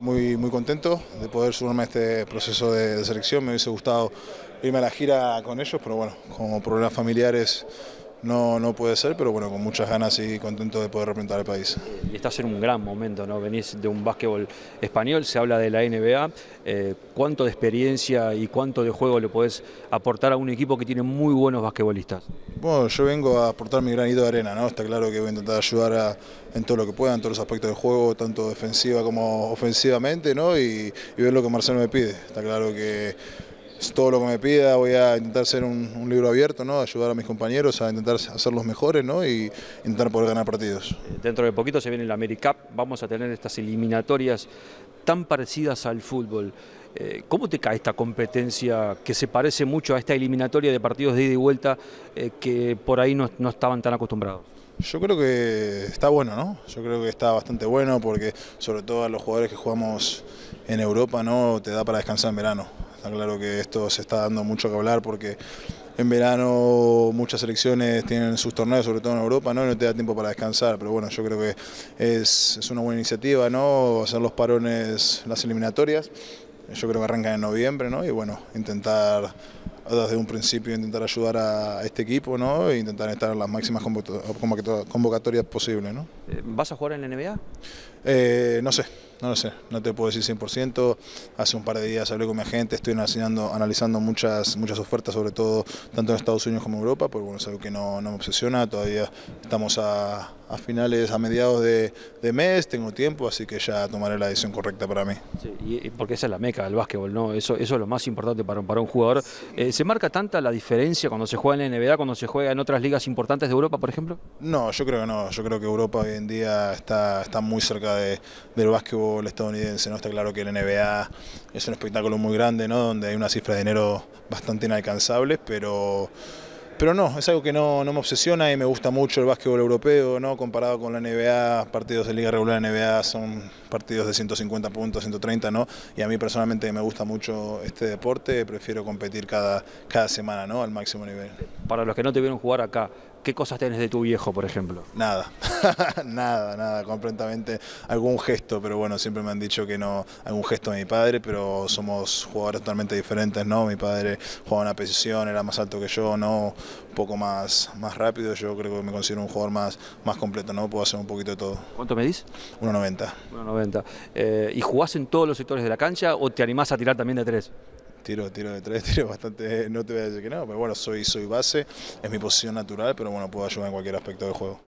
Muy contento de poder sumarme a este proceso de selección. Me hubiese gustado irme a la gira con ellos, pero bueno, como problemas familiares no puede ser, pero bueno, con muchas ganas y contento de poder representar al país. Y estás en un gran momento, ¿no? Venís de un básquetbol español, se habla de la NBA. ¿Cuánto de experiencia y cuánto de juego le podés aportar a un equipo que tiene muy buenos basquetbolistas? Bueno, yo vengo a aportar mi granito de arena, ¿no? Está claro que voy a intentar ayudar en todo lo que pueda, en todos los aspectos del juego, tanto defensiva como ofensivamente, ¿no? Y ver lo que Marcelo me pide. Está claro que todo lo que me pida voy a intentar ser un libro abierto, ¿no? Ayudar a mis compañeros a intentar hacerlos mejores, ¿no? Y intentar poder ganar partidos. Dentro de poquito se viene la AmeriCup, vamos a tener estas eliminatorias tan parecidas al fútbol. ¿Cómo te cae esta competencia que se parece mucho a esta eliminatoria de partidos de ida y vuelta que por ahí no estaban tan acostumbrados? Yo creo que está bueno, ¿no? Yo creo que está bastante bueno porque sobre todo a los jugadores que jugamos en Europa, ¿no? Te da para descansar en verano. Está claro que esto se está dando mucho que hablar porque en verano muchas selecciones tienen sus torneos, sobre todo en Europa, ¿no? Y no te da tiempo para descansar, pero bueno, yo creo que es una buena iniciativa, ¿no? Hacer los parones, las eliminatorias. Yo creo que arrancan en noviembre, ¿no? Y bueno, intentar desde un principio ayudar a este equipo, ¿no? E intentar estar en las máximas convocatorias posibles, ¿no? ¿Vas a jugar en la NBA? No sé, no lo sé, no te puedo decir 100%. Hace un par de días hablé con mi agente, estoy analizando muchas ofertas, sobre todo tanto en Estados Unidos como en Europa, porque bueno, es algo que no me obsesiona. Todavía estamos a mediados de mes, tengo tiempo, así que ya tomaré la decisión correcta para mí. Sí, porque esa es la meca del básquetbol, ¿no? Eso es lo más importante para un jugador. ¿Se marca tanta la diferencia cuando se juega en la NBA, cuando se juega en otras ligas importantes de Europa, por ejemplo? No, yo creo que no. Yo creo que Europa hoy en día está muy cerca del básquetbol estadounidense, ¿no? Está claro que la NBA es un espectáculo muy grande, ¿no? Donde hay una cifra de dinero bastante inalcanzable, pero no, es algo que no me obsesiona y me gusta mucho el básquetbol europeo, ¿no? Comparado con la NBA, partidos de liga regular de NBA son partidos de 150 puntos, 130, ¿no? Y a mí personalmente me gusta mucho este deporte, prefiero competir cada semana, ¿no? Al máximo nivel. Para los que no te vieron jugar acá, ¿qué cosas tenés de tu viejo, por ejemplo? Nada, nada, completamente algún gesto, pero bueno, siempre me han dicho que no, algún gesto de mi padre, pero somos jugadores totalmente diferentes, ¿no? Mi padre jugaba una posición, era más alto que yo, ¿no? Un poco más rápido, yo creo que me considero un jugador más completo, ¿no? Puedo hacer un poquito de todo. ¿Cuánto medís? 1,90. 1,90. ¿Y jugás en todos los sectores de la cancha o te animás a tirar también de tres? Tiro de tres, tiro bastante, no te voy a decir que no, pero bueno, soy base, es mi posición natural, pero bueno, puedo ayudar en cualquier aspecto del juego.